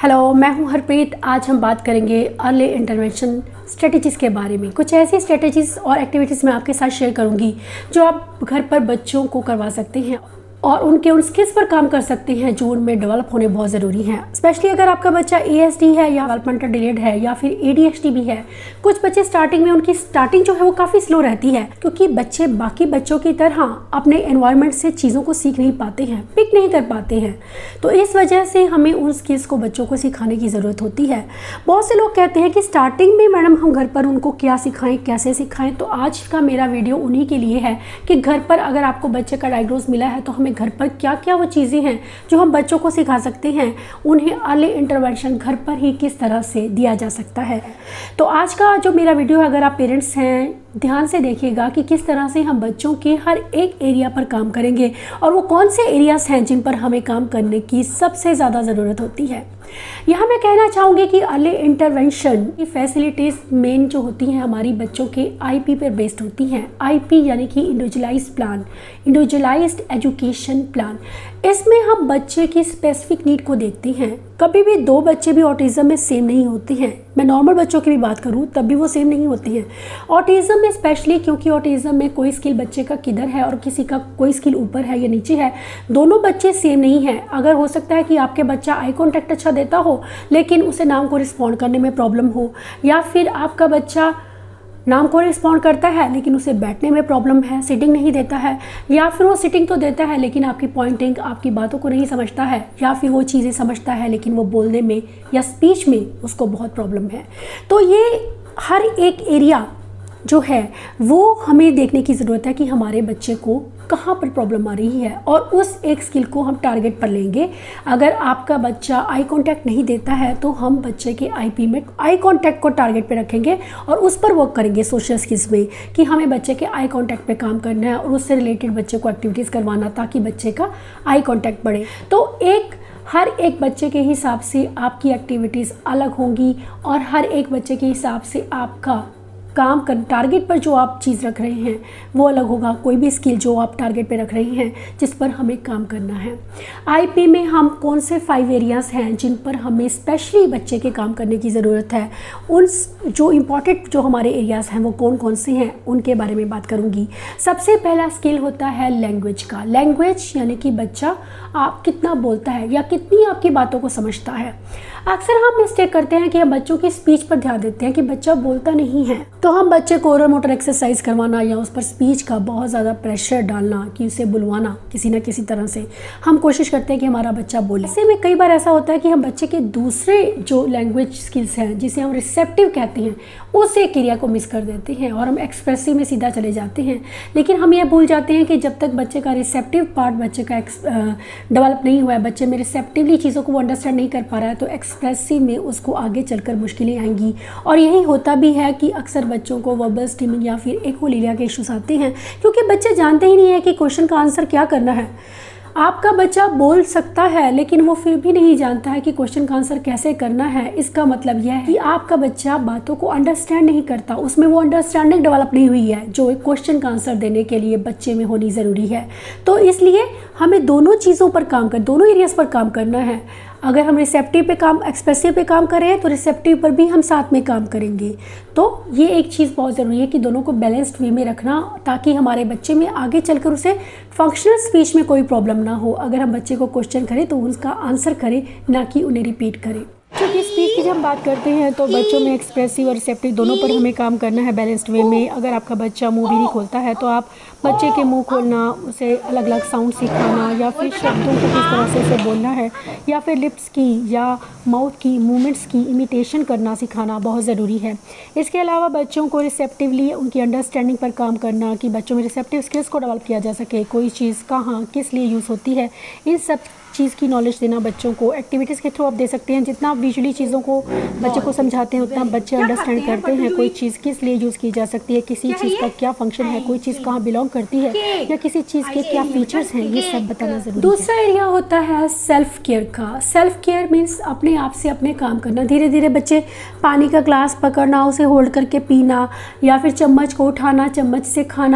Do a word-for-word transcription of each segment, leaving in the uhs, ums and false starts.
Hello, मैं हूं हरप्रीत। आज हम बात करेंगे अर्ली इंटरवेंशन स्ट्रेटजीज़ के बारे में। कुछ ऐसी स्ट्रेटजीज़ और एक्टिविटीज़ मैं आपके साथ शेयर करूंगी जो आप घर पर बच्चों को करवा सकते हैं और उनके उन स्किल्स पर काम कर सकते हैं जो उनमें डेवलप होने बहुत ज़रूरी हैं। स्पेशली अगर आपका बच्चा ए एस डी है या डेवलपमेंटल डिलेड है या फिर ए डी एच डी भी है। कुछ बच्चे स्टार्टिंग में उनकी स्टार्टिंग जो है वो काफ़ी स्लो रहती है क्योंकि बच्चे बाकी बच्चों की तरह अपने एनवायरनमेंट से चीज़ों को सीख नहीं पाते हैं, पिक नहीं कर पाते हैं। तो इस वजह से हमें उन स्किल्स को बच्चों को सिखाने की ज़रूरत होती है। बहुत से लोग कहते हैं कि स्टार्टिंग में मैडम हम घर पर उनको क्या सिखाएं, कैसे सिखाएं। तो आज का मेरा वीडियो उन्हीं के लिए है कि घर पर अगर आपको बच्चे का डायग्नोज मिला है तो हमें घर पर क्या क्या वो चीज़ें हैं जो हम बच्चों को सिखा सकते हैं, उन्हें अर्ली इंटरवेंशन घर पर ही किस तरह से दिया जा सकता है। तो आज का जो मेरा वीडियो है, अगर आप पेरेंट्स हैं ध्यान से देखिएगा कि किस तरह से हम बच्चों के हर एक एरिया पर काम करेंगे और वो कौन से एरियाज़ हैं जिन पर हमें काम करने की सबसे ज़्यादा ज़रूरत होती है। यहाँ मैं कहना चाहूँगी कि अर्ली इंटरवेंशन की फैसिलिटीज़ मेन जो होती हैं हमारी बच्चों के आई पी पर बेस्ड होती हैं। आई पी यानी कि individualized plan, individualized education plan. इसमें हम बच्चे की स्पेसिफिक नीड को देखते हैं। कभी भी दो बच्चे भी ऑटिज़म में सेम नहीं होते हैं। मैं नॉर्मल बच्चों की भी बात करूं तब भी वो सेम नहीं होते हैं। ऑटिज़म में स्पेशली क्योंकि ऑटिज़म में कोई स्किल बच्चे का किधर है और किसी का कोई स्किल ऊपर है या नीचे है, दोनों बच्चे सेम नहीं हैं। अगर हो सकता है कि आपके बच्चा आई कॉन्टैक्ट अच्छा देता हो लेकिन उसे नाम को रिस्पॉन्ड करने में प्रॉब्लम हो, या फिर आपका बच्चा नाम को रिस्पॉन्ड करता है लेकिन उसे बैठने में प्रॉब्लम है, सिटिंग नहीं देता है, या फिर वो सिटिंग तो देता है लेकिन आपकी पॉइंटिंग, आपकी बातों को नहीं समझता है, या फिर वो चीज़ें समझता है लेकिन वो बोलने में या स्पीच में उसको बहुत प्रॉब्लम है। तो ये हर एक एरिया जो है वो हमें देखने की ज़रूरत है कि हमारे बच्चे को कहाँ पर प्रॉब्लम आ रही है और उस एक स्किल को हम टारगेट पर लेंगे। अगर आपका बच्चा आई कांटेक्ट नहीं देता है तो हम बच्चे के आईपी में आई कांटेक्ट को टारगेट पे रखेंगे और उस पर वर्क करेंगे सोशल स्किल्स में कि हमें बच्चे के आई कांटेक्ट पे काम करना है और उससे रिलेटेड बच्चे को एक्टिविटीज़ करवाना ताकि बच्चे का आई कांटेक्ट बढ़े। तो एक हर एक बच्चे के हिसाब से आपकी एक्टिविटीज़ अलग होंगी और हर एक बच्चे के हिसाब से आपका काम कर टारगेट पर जो आप चीज़ रख रहे हैं वो अलग होगा। कोई भी स्किल जो आप टारगेट पे रख रहे हैं जिस पर हमें काम करना है। आईपी में हम कौन से फाइव एरियाज़ हैं जिन पर हमें स्पेशली बच्चे के काम करने की ज़रूरत है, उन जो इम्पॉर्टेंट जो हमारे एरियाज़ हैं वो कौन कौन से हैं उनके बारे में बात करूँगी। सबसे पहला स्किल होता है लैंग्वेज का। लैंग्वेज यानी कि बच्चा आप कितना बोलता है या कितनी आपकी बातों को समझता है। अक्सर हम मिस्टेक करते हैं कि हम बच्चों की स्पीच पर ध्यान देते हैं कि बच्चा बोलता नहीं है तो हम बच्चे को ओरल मोटर एक्सरसाइज करवाना या उस पर स्पीच का बहुत ज़्यादा प्रेशर डालना कि उसे बुलवाना किसी ना किसी तरह से हम कोशिश करते हैं कि हमारा बच्चा बोले। ऐसे में कई बार ऐसा होता है कि हम बच्चे के दूसरे जो लैंग्वेज स्किल्स हैं जिसे हम रिसेप्टिव कहते हैं उस एक एरिया को मिस कर देते हैं और हम एक्सप्रेसिव में सीधा चले जाते हैं। लेकिन हम ये भूल जाते हैं कि जब तक बच्चे का रिसेप्टिव पार्ट बच्चे का डेवलप नहीं हुआ है, बच्चे में रिसेप्टिवली चीज़ों को वो अंडरस्टैंड नहीं कर पा रहा है, तो एक्सप्रेसिव में उसको आगे चलकर मुश्किलें आएंगी। और यही होता भी है कि अक्सर बच्चों को वर्बल स्टीमिंग या फिर एक्वोलिरिया के इश्यूज आते हैं क्योंकि बच्चे जानते ही नहीं है कि क्वेश्चन का आंसर क्या करना है। आपका बच्चा बोल सकता है लेकिन वो फिर भी नहीं जानता है कि क्वेश्चन का आंसर कैसे करना है। इसका मतलब यह है कि आपका बच्चा बातों को अंडरस्टैंड नहीं करता, उसमें वो अंडरस्टैंडिंग डेवलप नहीं हुई है जो एक क्वेश्चन का आंसर देने के लिए बच्चे में होनी ज़रूरी है। तो इसलिए हमें दोनों चीज़ों पर काम कर दोनों एरियाज़ पर काम करना है। अगर हम रिसेप्टिव पे काम एक्सप्रेसिव पे काम करें तो रिसेप्टिव पर भी हम साथ में काम करेंगे। तो ये एक चीज़ बहुत ज़रूरी है कि दोनों को बैलेंस्ड वे में रखना ताकि हमारे बच्चे में आगे चलकर उसे फंक्शनल स्पीच में कोई प्रॉब्लम ना हो। अगर हम बच्चे को क्वेश्चन करें तो उसका आंसर करें, ना कि उन्हें रिपीट करें। क्योंकि स्पीच की जब हम बात करते हैं तो बच्चों में एक्सप्रेसिव और रिसेप्टिव दोनों पर हमें काम करना है बैलेंस्ड वे में। अगर आपका बच्चा मुंह भी नहीं खोलता है तो आप बच्चे के मुंह खोलना, उसे अलग अलग साउंड सिखाना या फिर शब्दों को किस तरह से उसे बोलना है या फिर लिप्स की या माउथ की मूवमेंट्स की इमिटेशन करना सिखाना बहुत ज़रूरी है। इसके अलावा बच्चों को रिसेप्टिवली उनकी अंडरस्टैंडिंग पर काम करना कि बच्चों में रिसेप्टिव स्किल्स को डेवलप किया जा सके। कोई चीज़ कहाँ किस लिए यूज़ होती है, इन सब चीज़ की नॉलेज देना बच्चों को एक्टिविटीज़ के थ्रू आप दे सकते हैं। जितना आप विजुअली चीज़ों को बच्चे को समझाते हैं उतना बच्चे अंडरस्टैंड करते हैं कोई चीज़ किस लिए यूज़ की जा सकती है, किसी चीज़ का क्या फंक्शन है, कोई चीज़ कहाँ बिलोंग करती है या किसी चीज़ के क्या फीचर्स हैं, ये सब बताना ज़रूरी है। दूसरा एरिया होता है सेल्फ केयर का। सेल्फ केयर मीन्स अपने आप से अपने काम करना। धीरे धीरे बच्चे पानी का ग्लास पकड़ना, उसे होल्ड करके पीना या फिर चम्मच को उठाना, चम्मच से खाना,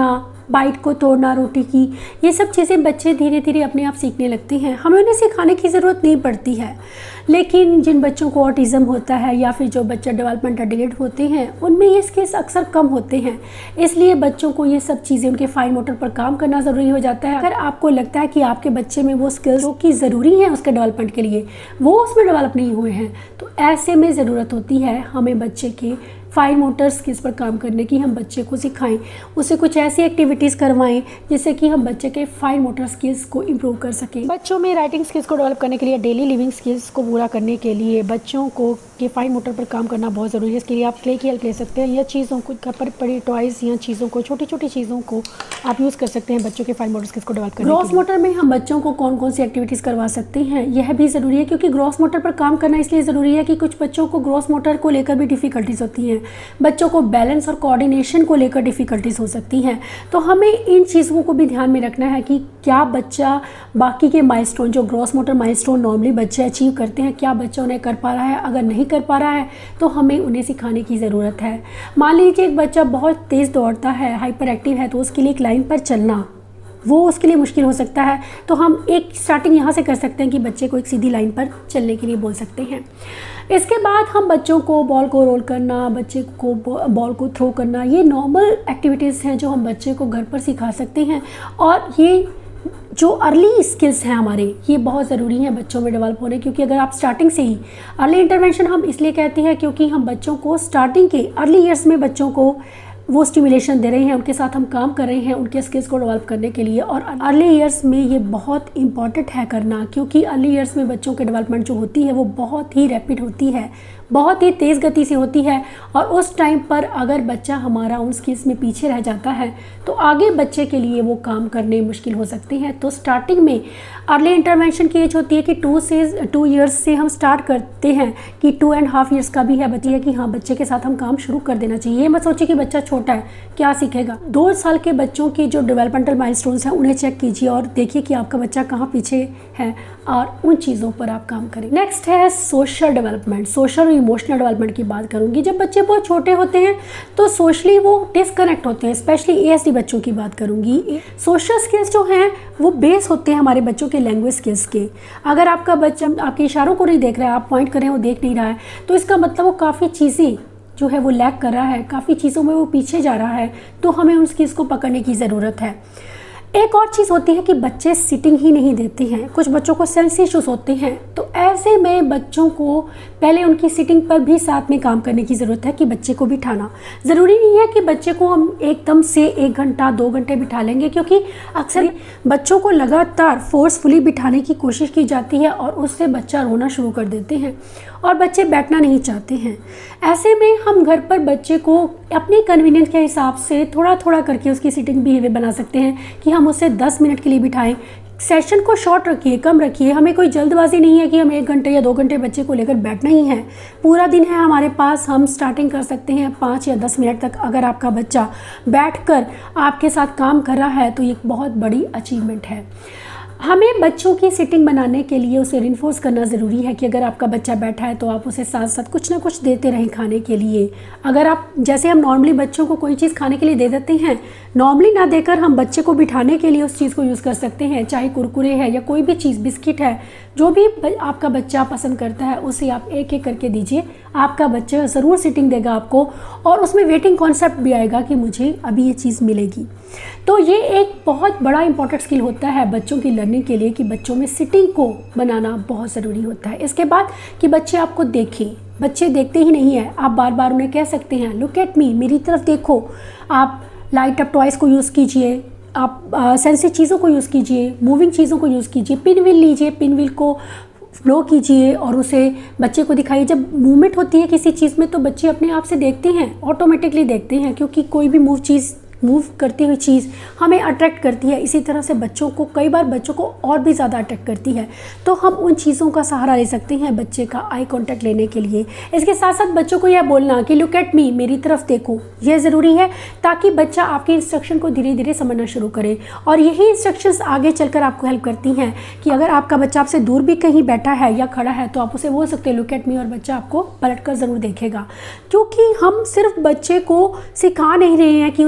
बाइट को तोड़ना रोटी की, ये सब चीज़ें बच्चे धीरे धीरे अपने आप सीखने लगते हैं। हमें उन्हें सिखाने की ज़रूरत नहीं पड़ती है। लेकिन जिन बच्चों को ऑटिज़म होता है या फिर जो बच्चे डेवलपमेंटल डिलेड होते हैं, उनमें ये स्किल्स अक्सर कम होते हैं। इसलिए बच्चों को ये सब चीज़ें उनके फाइन मोटर पर काम करना ज़रूरी हो जाता है। अगर आपको लगता है कि आपके बच्चे में वो स्किल्स जो कि ज़रूरी हैं उसके डेवलपमेंट के लिए, वो उसमें डेवलप नहीं हुए हैं, तो ऐसे में ज़रूरत होती है हमें बच्चे के फाइन मोटर स्किल्स पर काम करने की। हम बच्चे को सिखाएं, उसे कुछ ऐसी एक्टिविटीज़ करवाएं जिससे कि हम बच्चे के फाइन मोटर स्किल्स को इम्प्रूव कर सकें। बच्चों में राइटिंग स्किल्स को डेवलप करने के लिए, डेली लिविंग स्किल्स को पूरा करने के लिए बच्चों को के फाइन मोटर पर काम करना बहुत ज़रूरी है। इसके लिए आप क्ले की हेल्प ले सकते हैं या चीज़ों को, घर पर पड़ी टॉयज़ या चीज़ों को, छोटी छोटी चीज़ों को आप यूज़ कर सकते हैं बच्चों के फाइन मोटर स्किल्स को डेवलप करने के लिए। ग्रॉस मोटर में हम बच्चों को कौन कौन सी एक्टिविटीज़ करवा सकते हैं, यह भी ज़रूरी है, क्योंकि ग्रॉस मोटर पर काम करना इसलिए ज़रूरी है कि कुछ बच्चों को ग्रॉस मोटर को लेकर भी डिफ़िकल्टीज़ होती हैं। बच्चों को बैलेंस और कोऑर्डिनेशन को लेकर डिफ़िकल्टीज़ हो सकती हैं। तो हमें इन चीज़ों को भी ध्यान में रखना है कि क्या बच्चा बाकी के माइलस्टोन, जो ग्रॉस मोटर माइलस्टोन नॉर्मली बच्चे अचीव करते हैं, क्या बच्चा उन्हें कर पा रहा है। अगर नहीं कर पा रहा है तो हमें उन्हें सिखाने की ज़रूरत है। मान लीजिए एक बच्चा बहुत तेज़ दौड़ता है, हाइपर एक्टिव है, तो उसके लिए एक लाइन पर चलना वो उसके लिए मुश्किल हो सकता है। तो हम एक स्टार्टिंग यहाँ से कर सकते हैं कि बच्चे को एक सीधी लाइन पर चलने के लिए बोल सकते हैं। इसके बाद हम बच्चों को बॉल को रोल करना, बच्चे को बॉल को थ्रो करना, ये नॉर्मल एक्टिविटीज़ हैं जो हम बच्चे को घर पर सिखा सकते हैं। और ये जो अर्ली स्किल्स हैं हमारे, ये बहुत ज़रूरी हैं बच्चों में डेवलप होने, क्योंकि अगर आप स्टार्टिंग से ही अर्ली इंटरवेंशन हम इसलिए कहते हैं क्योंकि हम बच्चों को स्टार्टिंग के अर्ली ईयर्स में बच्चों को वो स्टिमुलेशन दे रहे हैं, उनके साथ हम काम कर रहे हैं उनके स्किल्स को डेवलप करने के लिए। और अर्ली ईयर्स में ये बहुत इंपॉर्टेंट है करना, क्योंकि अर्ली ईयर्स में बच्चों के डेवलपमेंट जो होती है वो बहुत ही रैपिड होती है, बहुत ही तेज़ गति से होती है। और उस टाइम पर अगर बच्चा हमारा उन स्किल्स में पीछे रह जाता है तो आगे बच्चे के लिए वो काम करने मुश्किल हो सकते हैं। तो स्टार्टिंग में अर्ली इंटरवेंशन की एज होती है कि टू से टू ईयर्स से हम स्टार्ट करते हैं, कि टू एंड हाफ ईयर्स का भी है बच्चे है कि हाँ बच्चे के साथ हम काम शुरू कर देना चाहिए। ये मत सोचिए कि बच्चा छोटा है क्या सीखेगा। दो साल के बच्चों की जो डेवलपमेंटल माइलस्टोन्स हैं उन्हें चेक कीजिए और देखिए कि आपका बच्चा कहाँ पीछे है और उन चीज़ों पर आप काम करें। नेक्स्ट है social development. Social emotional development की बात करूंगी। जब बच्चे बहुत छोटे होते हैं तो सोशली वो डिस्कनेक्ट होते हैं, स्पेशली एएसडी बच्चों की बात करूंगी। सोशल स्किल्स जो हैं वो बेस होते हैं हमारे बच्चों के लैंग्वेज स्किल्स के। अगर आपका बच्चा आपके इशारों को नहीं देख रहा है, आप पॉइंट कर रहे हैं वो देख नहीं रहा है, तो इसका मतलब वो काफ़ी चीज़ें जो है वो लैक कर रहा है, काफ़ी चीज़ों में वो पीछे जा रहा है। तो हमें उन स्किल्स को पकड़ने की ज़रूरत है। एक और चीज़ होती है कि बच्चे सिटिंग ही नहीं देते हैं, कुछ बच्चों को सेंस इश्यूज होते हैं। तो ऐसे में बच्चों को पहले उनकी सिटिंग पर भी साथ में काम करने की ज़रूरत है कि बच्चे को बिठाना। ज़रूरी नहीं है कि बच्चे को हम एकदम से एक घंटा दो घंटे बिठा लेंगे, क्योंकि अक्सर बच्चों को लगातार फोर्सफुली बिठाने की कोशिश की जाती है और उससे बच्चा रोना शुरू कर देते हैं और बच्चे बैठना नहीं चाहते हैं। ऐसे में हम घर पर बच्चे को अपनी कन्वीनियंस के हिसाब से थोड़ा थोड़ा करके उसकी सिटिंग बिहेवियर बना सकते हैं कि हम उसे दस मिनट के लिए बिठाएं। सेशन को शॉर्ट रखिए, कम रखिए। हमें कोई जल्दबाजी नहीं है कि हम एक घंटे या दो घंटे बच्चे को लेकर बैठना ही है। पूरा दिन है हमारे पास, हम स्टार्टिंग कर सकते हैं पाँच या दस मिनट तक। अगर आपका बच्चा बैठकर आपके साथ काम कर रहा है तो ये बहुत बड़ी अचीवमेंट है। हमें बच्चों की सिटिंग बनाने के लिए उसे रिन्फोर्स करना ज़रूरी है कि अगर आपका बच्चा बैठा है तो आप उसे साथ साथ कुछ ना कुछ देते रहें खाने के लिए। अगर आप, जैसे हम नॉर्मली बच्चों को कोई चीज़ खाने के लिए दे देते हैं, नॉर्मली ना देकर हम बच्चे को बिठाने के लिए उस चीज़ को यूज़ कर सकते हैं। चाहे कुरकुरे है या कोई भी चीज़, बिस्किट है, जो भी आपका बच्चा पसंद करता है उसे आप एक एक करके दीजिए। आपका बच्चा ज़रूर सिटिंग देगा आपको, और उसमें वेटिंग कॉन्सेप्ट भी आएगा कि मुझे अभी ये चीज़ मिलेगी। तो ये एक बहुत बड़ा इंपॉर्टेंट स्किल होता है बच्चों की लर्निंग के लिए कि बच्चों में सिटिंग को बनाना बहुत ज़रूरी होता है। इसके बाद कि बच्चे आपको देखें। बच्चे देखते ही नहीं है, आप बार बार उन्हें कह सकते हैं लुक एट मी, मेरी तरफ देखो। आप लाइट अप टॉयज़ को यूज़ कीजिए, आप सेंसिटिव चीज़ों को यूज़ कीजिए, मूविंग चीज़ों को यूज़ कीजिए। पिन व्हील लीजिए, पिन व्हील को फ्लो कीजिए और उसे बच्चे को दिखाइए। जब मूवमेंट होती है किसी चीज़ में तो बच्चे अपने आप से देखते हैं, ऑटोमेटिकली देखते हैं, क्योंकि कोई भी मूव चीज़ मूव करती हुई चीज़ हमें अट्रैक्ट करती है। इसी तरह से बच्चों को, कई बार बच्चों को और भी ज़्यादा अट्रैक्ट करती है। तो हम उन चीज़ों का सहारा ले सकते हैं बच्चे का आई कांटेक्ट लेने के लिए। इसके साथ साथ बच्चों को यह बोलना कि लुक एट मी, मेरी तरफ देखो, यह ज़रूरी है ताकि बच्चा आपके इंस्ट्रक्शन को धीरे धीरे समझना शुरू करे। और यही इंस्ट्रक्शंस आगे चलकर आपको हेल्प करती हैं कि अगर आपका बच्चा आपसे दूर भी कहीं बैठा है या खड़ा है तो आप उसे बोल सकते हैं लुक एट मी, और बच्चा आपको पलट कर ज़रूर देखेगा। क्योंकि हम सिर्फ बच्चे को सिखा नहीं रहे हैं कि उसे हमें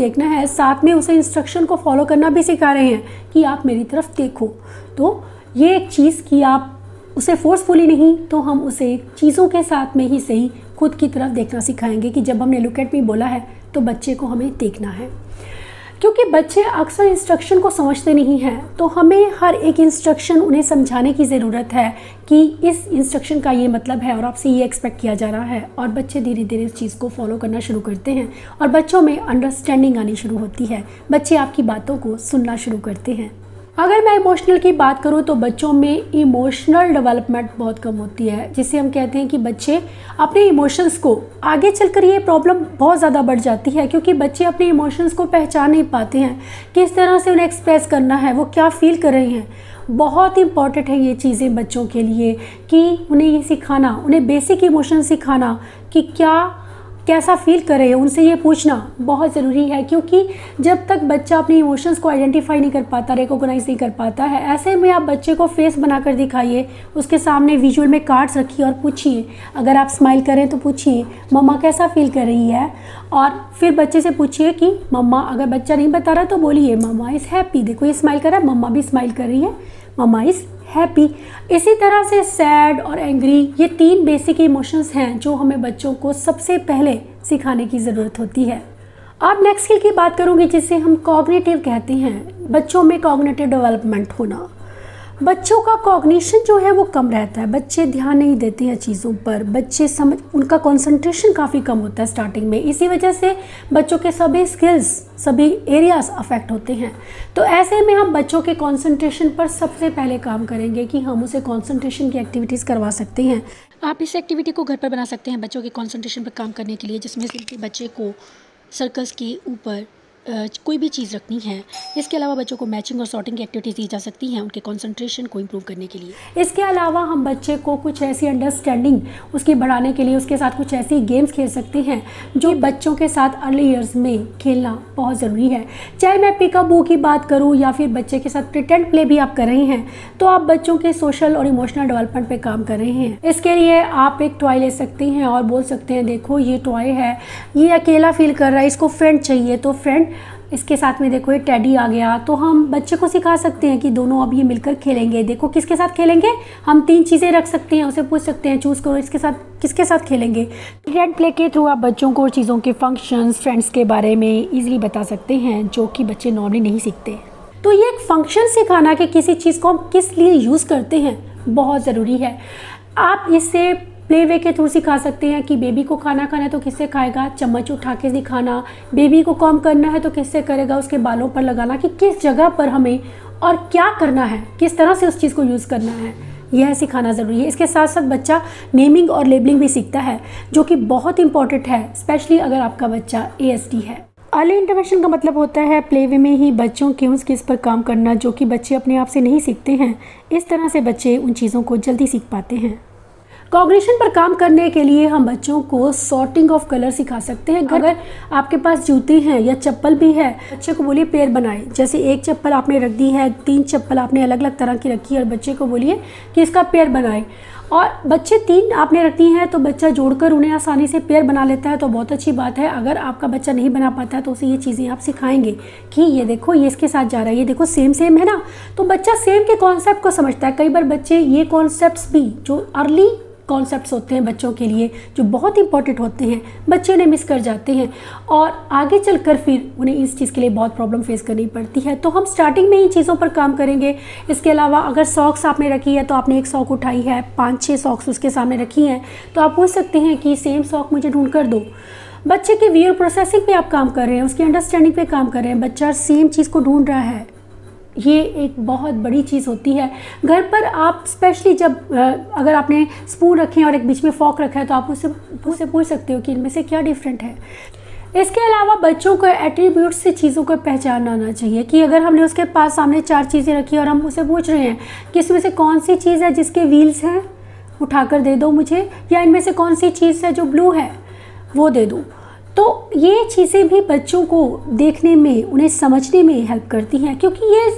देखना है, साथ में उसे इंस्ट्रक्शन को फॉलो करना भी सिखा रहे हैं कि आप मेरी तरफ देखो। तो ये एक चीज़ कि आप उसे फोर्सफुली नहीं तो हम उसे चीज़ों के साथ में ही सही खुद की तरफ देखना सिखाएंगे कि जब हमने लुक एट मी बोला है तो बच्चे को हमें देखना है, क्योंकि बच्चे अक्सर इंस्ट्रक्शन को समझते नहीं हैं। तो हमें हर एक इंस्ट्रक्शन उन्हें समझाने की ज़रूरत है कि इस इंस्ट्रक्शन का ये मतलब है और आपसे ये एक्सपेक्ट किया जा रहा है, और बच्चे धीरे धीरे इस चीज़ को फॉलो करना शुरू करते हैं और बच्चों में अंडरस्टैंडिंग आनी शुरू होती है। बच्चे आपकी बातों को सुनना शुरू करते हैं। अगर मैं इमोशनल की बात करूं तो बच्चों में इमोशनल डेवलपमेंट बहुत कम होती है, जिसे हम कहते हैं कि बच्चे अपने इमोशंस को, आगे चलकर ये प्रॉब्लम बहुत ज़्यादा बढ़ जाती है क्योंकि बच्चे अपने इमोशंस को पहचान नहीं पाते हैं, किस तरह से उन्हें एक्सप्रेस करना है, वो क्या फील कर रहे हैं। बहुत इंपॉर्टेंट है ये चीज़ें बच्चों के लिए कि उन्हें ये सिखाना, उन्हें बेसिक इमोशन सिखाना कि क्या कैसा फील कर रहे हैं, उनसे ये पूछना बहुत ज़रूरी है। क्योंकि जब तक बच्चा अपने इमोशंस को आइडेंटिफाई नहीं कर पाता, रिकॉग्नाइज नहीं कर पाता है, ऐसे में आप बच्चे को फेस बनाकर दिखाइए, उसके सामने विजुअल में कार्ड्स रखिए और पूछिए। अगर आप स्माइल करें तो पूछिए मम्मा कैसा फील कर रही है, और फिर बच्चे से पूछिए कि मम्मा, अगर बच्चा नहीं बता रहा तो बोलिए मम्मा इज़ हैप्पी, देखो ये स्माइल कर रहा है, मम्मा भी स्माइल कर रही है, मम्मा इज़ हैप्पी। इसी तरह से सैड और एंग्री, ये तीन बेसिक इमोशंस हैं जो हमें बच्चों को सबसे पहले सिखाने की ज़रूरत होती है। अब नेक्स्ट स्किल की बात करूँगी जिसे हम कॉग्निटिव कहते हैं। बच्चों में कॉग्निटिव डेवलपमेंट होना। बच्चों का कॉग्निशन जो है वो कम रहता है, बच्चे ध्यान नहीं देते हैं चीज़ों पर, बच्चे समझ उनका कंसंट्रेशन काफ़ी कम होता है स्टार्टिंग में। इसी वजह से बच्चों के सभी स्किल्स, सभी एरियाज अफेक्ट होते हैं। तो ऐसे में हम बच्चों के कंसंट्रेशन पर सबसे पहले काम करेंगे कि हम उसे कंसंट्रेशन की एक्टिविटीज़ करवा सकते हैं। आप इस एक्टिविटी को घर पर बना सकते हैं बच्चों के कंसंट्रेशन पर काम करने के लिए, जिसमें सिंपली बच्चे को सर्कल्स के ऊपर कोई भी चीज़ रखनी है। इसके अलावा बच्चों को मैचिंग और सॉर्टिंग की एक्टिविटीज़ दी जा सकती हैं उनके कंसंट्रेशन को इम्प्रूव करने के लिए। इसके अलावा हम बच्चे को कुछ ऐसी अंडरस्टैंडिंग उसकी बढ़ाने के लिए उसके साथ कुछ ऐसी गेम्स खेल सकते हैं जो बच्चों के साथ अर्ली ईयर्स में खेलना बहुत ज़रूरी है। चाहे मैं पिकअबू की बात करूँ या फिर बच्चे के साथ प्रिटेंड प्ले भी आप कर रहे हैं, तो आप बच्चों के सोशल और इमोशनल डेवलपमेंट पर काम कर रहे हैं। इसके लिए आप एक टॉय ले सकते हैं और बोल सकते हैं देखो ये टॉय है, ये अकेला फील कर रहा है, इसको फ्रेंड चाहिए, तो फ्रेंड इसके साथ में देखो ये टेडी आ गया। तो हम बच्चे को सिखा सकते हैं कि दोनों अब ये मिलकर खेलेंगे। देखो किसके साथ खेलेंगे, हम तीन चीज़ें रख सकते हैं, उसे पूछ सकते हैं चूज़ करो इसके साथ किसके साथ खेलेंगे। फ्रेंड प्ले के थ्रू आप बच्चों को चीज़ों के फंक्शंस, फ्रेंड्स के बारे में ईजिली बता सकते हैं जो कि बच्चे नॉर्मली नहीं सीखते। तो ये एक फंक्शन सिखाना कि किसी चीज़ को हम किस लिए यूज़ करते हैं बहुत ज़रूरी है। आप इससे प्ले वे के थ्रू सिखा सकते हैं कि बेबी को खाना खाना है तो किससे खाएगा, चम्मच उठा के दिखाना, बेबी को कॉम करना है तो किससे करेगा, उसके बालों पर लगाना कि किस जगह पर हमें और क्या करना है, किस तरह से उस चीज़ को यूज़ करना है, यह सिखाना ज़रूरी है। इसके साथ साथ बच्चा नेमिंग और लेबलिंग भी सीखता है जो कि बहुत इंपॉर्टेंट है, स्पेशली अगर आपका बच्चा ए एस डी है। अर्ली इंटरवेंशन का मतलब होता है प्ले वे में ही बच्चों के उन स्किल्स पर काम करना जो कि बच्चे अपने आप से नहीं सीखते हैं। इस तरह से बच्चे उन चीज़ों को जल्दी सीख पाते हैं। कॉग्निशन पर काम करने के लिए हम बच्चों को सॉर्टिंग ऑफ कलर सिखा सकते हैं। अगर आपके पास जूते हैं या चप्पल भी है, बच्चे को बोलिए पेयर बनाए। जैसे एक चप्पल आपने रख दी है, तीन चप्पल आपने अलग अलग तरह की रखी है और बच्चे को बोलिए कि इसका पेयर बनाए, और बच्चे तीन आपने रखी हैं तो बच्चा जोड़कर उन्हें आसानी से पेयर बना लेता है, तो बहुत अच्छी बात है। अगर आपका बच्चा नहीं बना पाता है तो उसे ये चीज़ें आप सिखाएंगे कि ये देखो ये इसके साथ जा रहा है, ये देखो सेम सेम है ना, तो बच्चा सेम के कॉन्सेप्ट को समझता है। कई बार बच्चे ये कॉन्सेप्ट्स भी जो अर्ली कॉन्सेप्ट्स होते हैं बच्चों के लिए जो बहुत इंपॉर्टेंट होते हैं, बच्चे उन्हें मिस कर जाते हैं और आगे चलकर फिर उन्हें इस चीज़ के लिए बहुत प्रॉब्लम फेस करनी पड़ती है। तो हम स्टार्टिंग में इन चीज़ों पर काम करेंगे। इसके अलावा अगर सॉक्स आपने रखी है तो आपने एक सॉक उठाई है, पाँच छः सॉक्स उसके सामने रखी हैं, तो आप पूछ सकते हैं कि सेम सॉक मुझे ढूंढ कर दो। बच्चे के वियर प्रोसेसिंग पे आप काम कर रहे हैं, उसकी अंडरस्टैंडिंग पे काम कर रहे हैं। बच्चा सेम चीज़ को ढूंढ रहा है, ये एक बहुत बड़ी चीज़ होती है। घर पर आप स्पेशली जब अगर आपने स्पून रखे हैं और एक बीच में फॉक रखा है तो आप उससे उससे पूछ सकते हो कि इनमें से क्या डिफरेंट है। इसके अलावा बच्चों को एट्रीब्यूट से चीज़ों को पहचानना आना चाहिए कि अगर हमने उसके पास सामने चार चीज़ें रखी और हम उसे पूछ रहे हैं कि इसमें से कौन सी चीज़ है जिसके व्हील्स हैं, उठाकर दे दो मुझे, या इनमें से कौन सी चीज़ है जो ब्लू है वो दे दो। तो ये चीज़ें भी बच्चों को देखने में, उन्हें समझने में हेल्प करती हैं, क्योंकि ये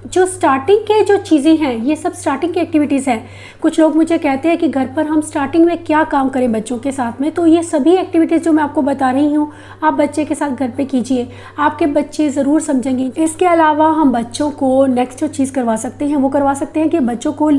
जो स्टार्टिंग के जो चीज़ें हैं ये सब स्टार्टिंग की एक्टिविटीज़ हैं। कुछ लोग मुझे कहते हैं कि घर पर हम स्टार्टिंग में क्या काम करें बच्चों के साथ में, तो ये सभी एक्टिविटीज़ जो मैं आपको बता रही हूँ आप बच्चे के साथ घर पे कीजिए, आपके बच्चे ज़रूर समझेंगे। इसके अलावा हम बच्चों को नेक्स्ट जो चीज़ करवा सकते हैं वो करवा सकते हैं कि बच्चों को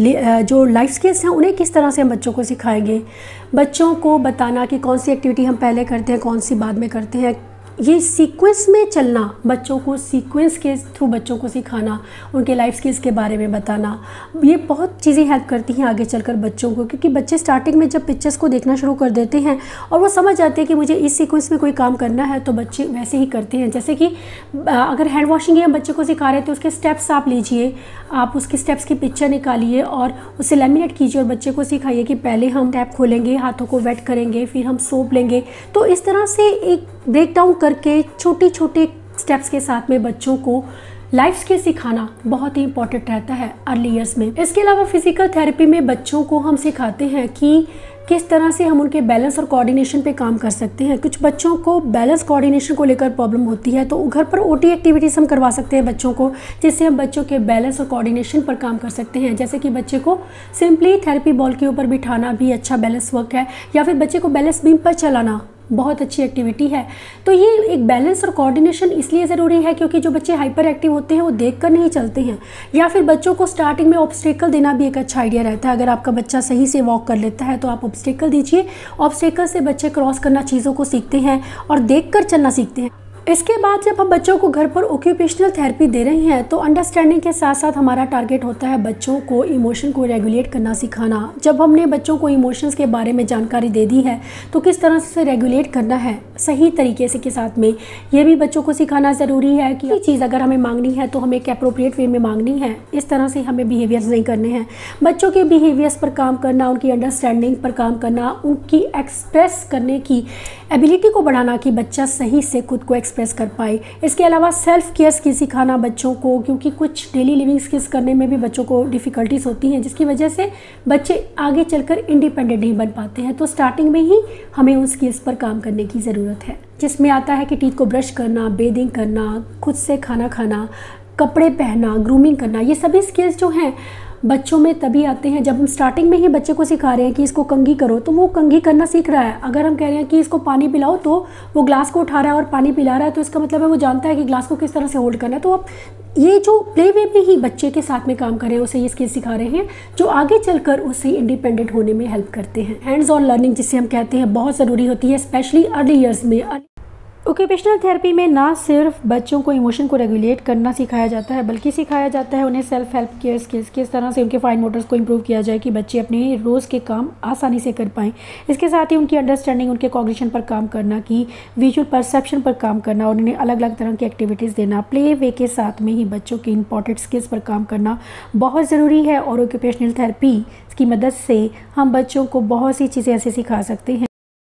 जो लाइफ स्किल्स हैं उन्हें किस तरह से हम बच्चों को सिखाएंगे। बच्चों को बताना कि कौन सी एक्टिविटी हम पहले करते हैं, कौन सी बाद में करते हैं, ये सीक्वेंस में चलना, बच्चों को सीक्वेंस के थ्रू बच्चों को सिखाना, उनके लाइफ स्किल्स के बारे में बताना, ये बहुत चीज़ें हेल्प करती हैं आगे चलकर बच्चों को। क्योंकि बच्चे स्टार्टिंग में जब पिक्चर्स को देखना शुरू कर देते हैं और वो समझ जाते हैं कि मुझे इस सीक्वेंस में कोई काम करना है, तो बच्चे वैसे ही करते हैं। जैसे कि अगर हैंड वॉशिंग हम बच्चे को सिखा रहे हैं तो उसके स्टेप्स आप लीजिए, आप उसके स्टेप्स की पिक्चर निकालिए और उसे लैमिनेट कीजिए और बच्चे को सिखाइए कि पहले हम टैप खोलेंगे, हाथों को वेट करेंगे, फिर हम सोप लेंगे। तो इस तरह से एक ब्रेक डाउन करके छोटे छोटे स्टेप्स के साथ में बच्चों को लाइफ स्किल सिखाना बहुत ही इंपॉर्टेंट रहता है अर्ली ईयर्स में। इसके अलावा फिजिकल थेरेपी में बच्चों को हम सिखाते हैं कि किस तरह से हम उनके बैलेंस और कोऑर्डिनेशन पे काम कर सकते हैं। कुछ बच्चों को बैलेंस कोऑर्डिनेशन को लेकर प्रॉब्लम होती है, तो घर पर ओटी एक्टिविटीज़ हम करवा सकते हैं बच्चों को, जिससे हम बच्चों के बैलेंस और कोऑर्डिनेशन पर काम कर सकते हैं। जैसे कि बच्चे को सिंपली थेरेपी बॉल के ऊपर बिठाना भी अच्छा बैलेंस वर्क है, या फिर बच्चे को बैलेंस बीम पर चलाना बहुत अच्छी एक्टिविटी है। तो ये एक बैलेंस और कोऑर्डिनेशन इसलिए ज़रूरी है क्योंकि जो बच्चे हाइपर एक्टिव होते हैं वो देखकर नहीं चलते हैं, या फिर बच्चों को स्टार्टिंग में ऑब्स्टेकल देना भी एक अच्छा आइडिया रहता है। अगर आपका बच्चा सही से वॉक कर लेता है तो आप ऑब्स्टेकल दीजिए। ऑब्स्टेकल से बच्चे क्रॉस करना चीज़ों को सीखते हैं और देखकर चलना सीखते हैं। इसके बाद जब हम बच्चों को घर पर ऑक्यूपेशनल थेरेपी दे रहे हैं तो अंडरस्टैंडिंग के साथ साथ हमारा टारगेट होता है बच्चों को इमोशन को रेगुलेट करना सिखाना। जब हमने बच्चों को इमोशंस के बारे में जानकारी दे दी है तो किस तरह से रेगुलेट करना है सही तरीके से के साथ में, ये भी बच्चों को सिखाना ज़रूरी है कि ये चीज़ अगर हमें मांगनी है तो हमें एक अप्रोप्रिएट वे में मांगनी है, इस तरह से हमें बिहेवियर्स नहीं करने हैं। बच्चों के बिहेवियर्स पर काम करना, उनकी अंडरस्टैंडिंग पर काम करना, उनकी एक्सप्रेस करने की एबिलिटी को बढ़ाना कि बच्चा सही से खुद को एक्सप्रेस कर पाए। इसके अलावा सेल्फ केयर स्किल सिखाना बच्चों को, क्योंकि कुछ डेली लिविंग स्किल्स करने में भी बच्चों को डिफ़िकल्टीज होती हैं, जिसकी वजह से बच्चे आगे चलकर इंडिपेंडेंट नहीं बन पाते हैं। तो स्टार्टिंग में ही हमें उन स्किल्स पर काम करने की ज़रूरत है, जिसमें आता है कि टीथ को ब्रश करना, बेदिंग करना, खुद से खाना खाना, कपड़े पहनना, ग्रूमिंग करना। ये सभी स्किल्स जो हैं बच्चों में तभी आते हैं जब हम स्टार्टिंग में ही बच्चे को सिखा रहे हैं कि इसको कंघी करो तो वो कंघी करना सीख रहा है। अगर हम कह रहे हैं कि इसको पानी पिलाओ तो वो ग्लास को उठा रहा है और पानी पिला रहा है, तो इसका मतलब है वो जानता है कि ग्लास को किस तरह से होल्ड करना है। तो आप ये जो प्ले वे में ही बच्चे के साथ में काम कर रहे हैं उसे ये स्किल सिखा रहे हैं जो आगे चलकर उसे इंडिपेंडेंट होने में हेल्प करते हैं। हैंड्स ऑन लर्निंग जिसे हम कहते हैं बहुत ज़रूरी होती है, स्पेशली अर्ली ईयर्स में। ऑक्यूपेशनल थेरेपी में ना सिर्फ बच्चों को इमोशन को रेगुलेट करना सिखाया जाता है, बल्कि सिखाया जाता है उन्हें सेल्फ हेल्प केयर स्किल्स, किस तरह से उनके फाइन मोटर्स को इम्प्रूव किया जाए कि बच्चे अपने रोज़ के काम आसानी से कर पाएँ। इसके साथ ही उनकी अंडरस्टैंडिंग, उनके कॉग्निशन पर काम करना, कि विजुअल परसेप्शन पर काम करना और उन्हें अलग अलग तरह की एक्टिविटीज़ देना। प्ले वे के साथ में ही बच्चों की इंपॉर्टेंट स्किल्स पर काम करना बहुत ज़रूरी है, और ऑक्यूपेशनल थेरेपी की मदद से हम बच्चों को बहुत सी चीज़ें ऐसे सिखा सकते हैं,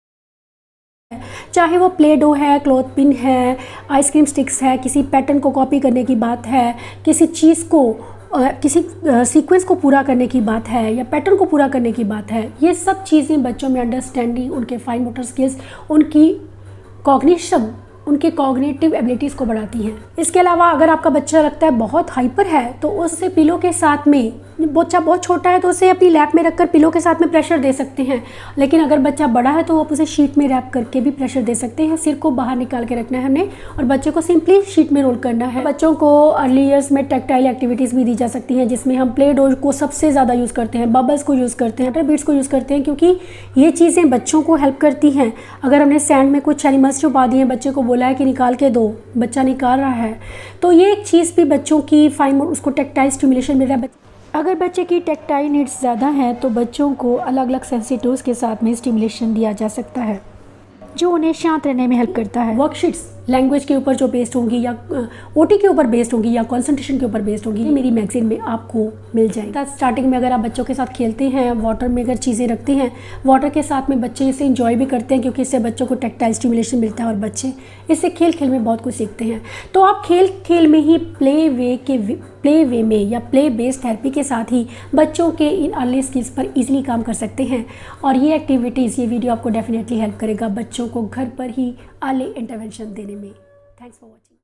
चाहे वो प्ले डो है, क्लॉथ पिन है, आइसक्रीम स्टिक्स है, किसी पैटर्न को कॉपी करने की बात है, किसी चीज़ को किसी सीक्वेंस को पूरा करने की बात है, या पैटर्न को पूरा करने की बात है। ये सब चीज़ें बच्चों में अंडरस्टैंडिंग, उनके फाइन मोटर स्किल्स, उनकी कॉग्निशन, उनके कॉग्निटिव एबिलिटीज़ को बढ़ाती हैं। इसके अलावा अगर आपका बच्चा लगता है बहुत हाइपर है तो उससे पिलो के साथ में, बच्चा बहुत छोटा है तो उसे अपनी लैप में रखकर पिलो के साथ में प्रेशर दे सकते हैं, लेकिन अगर बच्चा बड़ा है तो आप उसे शीट में रैप करके भी प्रेशर दे सकते हैं। सिर को बाहर निकाल के रखना है हमने और बच्चे को सिंपली शीट में रोल करना है। बच्चों को अर्ली ईयर्स में टेक्टाइल एक्टिविटीज़ भी दी जा सकती हैं, जिसमें हम प्ले डो को सबसे ज़्यादा यूज़ करते हैं, बबल्स को यूज़ करते हैं, वाटर बीड्स को यूज़ करते हैं, क्योंकि ये चीज़ें बच्चों को हेल्प करती हैं। अगर हमने सैंड में कुछ एनिमल्स छुपा दिए, बच्चे को बोला है कि निकाल के दो, बच्चा निकाल रहा है, तो ये एक चीज़ भी बच्चों की फाइन, उसको टेक्टाइल स्टिमुलेशन मिल रहा है। अगर बच्चे की टेक्टाइल नीड्स ज़्यादा हैं तो बच्चों को अलग अलग सेंसिटिव्स के साथ में स्टिमुलेशन दिया जा सकता है, जो उन्हें शांत रहने में हेल्प करता है। वर्कशीट्स लैंग्वेज के ऊपर जो बेस्ड होंगी, या ओटी के ऊपर बेस्ड होंगी, या कंसंट्रेशन के ऊपर बेस्ड होंगी, मेरी मैगजीन में आपको मिल जाएगी। स्टार्टिंग में अगर आप बच्चों के साथ खेलते हैं, वाटर में अगर चीज़ें रखते हैं, वाटर के साथ में बच्चे इसे इंजॉय भी करते हैं, क्योंकि इससे बच्चों को टेक्टाइल स्टिमुलेशन मिलता है और बच्चे इससे खेल खेल में बहुत कुछ सीखते हैं। तो आप खेल खेल में ही प्ले वे के प्ले वे में या प्ले बेस्ड थेरेपी के साथ ही बच्चों के इन अर्ली स्किल्स पर ईजिली काम कर सकते हैं। और ये एक्टिविटीज़, ये वीडियो आपको डेफिनेटली हेल्प करेगा बच्चों को घर पर ही अर्ली इंटरवेंशन देने में। Thanks for watching.